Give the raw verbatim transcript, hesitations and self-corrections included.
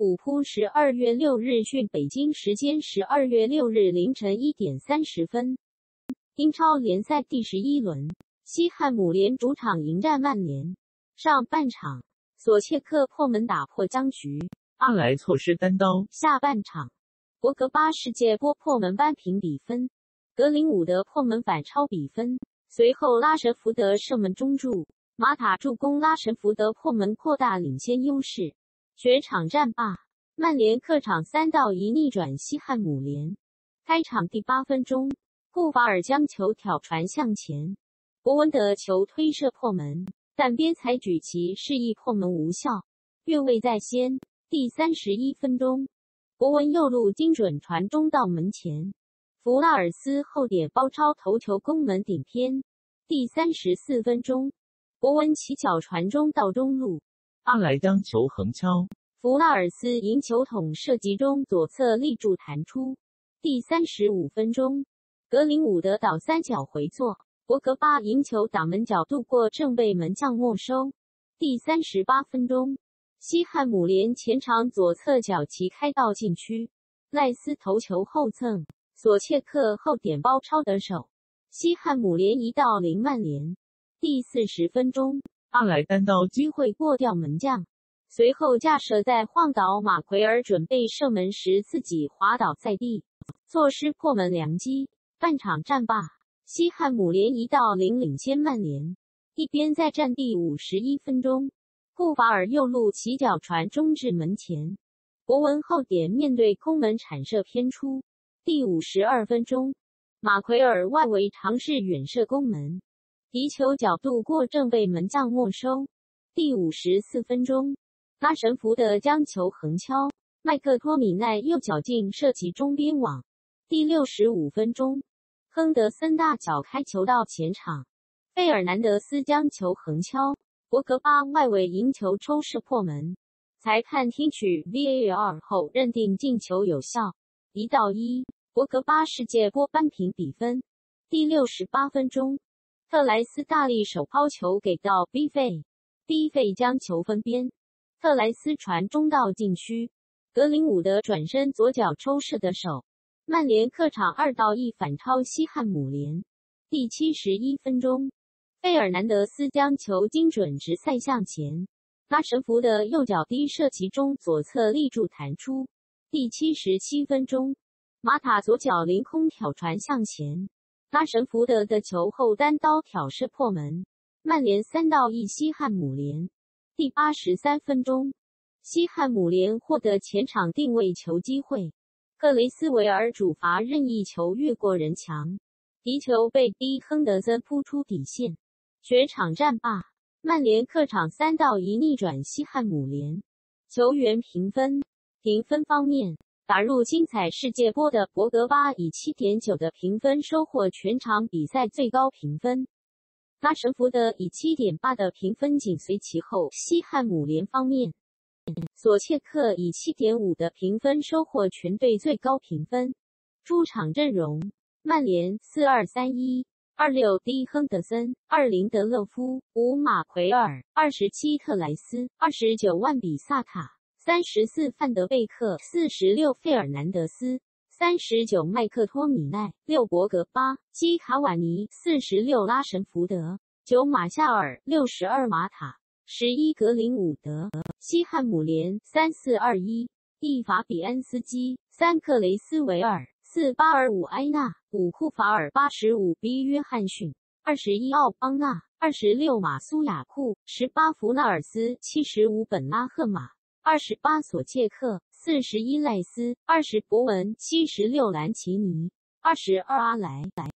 虎扑十二月六日讯，北京时间十二月六日凌晨一点三十分，英超联赛第十一轮，西汉姆联主场迎战曼联。上半场，索切克破门打破僵局， 阿莱错失单刀。 下半场，博格巴世界波破门扳平比分，格林伍德破门反超比分，随后拉什福德射门中柱，马塔助攻拉什福德破门扩大领先优势。全场战罢，曼联客场三到一逆转西汉姆联。开场第八分钟，库法尔将球挑传向前，博文的球推射破门，但边裁举旗示意破门无效，越位在先。第三十一分钟，博文右路精准传中到门前，弗拉尔斯后点包抄头球攻门顶偏。第三十四分钟，博文起脚传中到中路， 阿莱将球横敲， 弗拉尔斯迎球捅射击中左侧立柱弹出。第三十五分钟，格林伍德倒三角回做，博格巴迎球挡门角度过正被门将没收。第三十八分钟，西汉姆联前场左侧角旗开到禁区，赖斯头球后蹭，索切克后点包抄得手，西汉姆联一到零曼联。第四十分钟， 阿莱单刀机会过掉门将，随后架设在晃倒马奎尔准备射门时自己滑倒在地，错失破门良机。半场战罢，西汉姆联一到零领先曼联。一边在战第五十一分钟，库法尔右路起脚传中至门前，博文后点面对空门铲射偏出。第五十二分钟，马奎尔外围尝试远射攻门，敌球角度过正被门将没收。第五十四分钟，拉什福德将球横敲，麦克托米奈右脚劲射击中边网。第六十五分钟，亨德森大脚开球到前场，费尔南德斯将球横敲，博格巴外围迎球抽射破门，裁判听取 V A R 后认定进球有效，一到一，博格巴世界波扳平比分。第六十八分钟，特莱斯大力手抛球给到 B 费 ，B 费将球分边，特莱斯传中到禁区，格林伍德转身左脚抽射得手，曼联客场二到一反超西汉姆联。第七十一分钟，费尔南德斯将球精准直塞向前，拉什福德右脚低射其中左侧立柱弹出。第七十七分钟，马塔左脚凌空挑传向前，拉什福德的球后单刀挑射破门，曼联三到一西汉姆联。第八十三分钟，西汉姆联获得前场定位球机会，克雷斯维尔主罚任意球越过人墙，敌球被逼亨德森扑出底线。全场战罢，曼联客场三到一逆转西汉姆联。球员评分。评分方面，打入精彩世界波的博格巴以 七点九 的评分收获全场比赛最高评分，拉什福德以 七点八 的评分紧随其后。西汉姆联方面，索切克以 七点五 的评分收获全队最高评分。出场阵容，曼联四二三一，二六 D 亨德森，二零德勒夫，五马奎尔，二十七特莱斯，二十九万比萨卡，三十四范德贝克，四十六费尔南德斯，三十九麦克托米奈，六博格巴，基卡瓦尼，四十六拉什福德，九马夏尔，六十二马塔，十一格林伍德。西汉姆联三四二一，一法比安斯基，三克雷斯维尔，四巴尔伍埃纳，五库法尔，八十五 B 约翰逊，二十一奥邦纳，二十六马苏亚库，十八弗纳尔斯，七十五本拉赫马，二十八索切克，四十一赖斯，二十博文，七十六兰奇尼，二十二阿莱。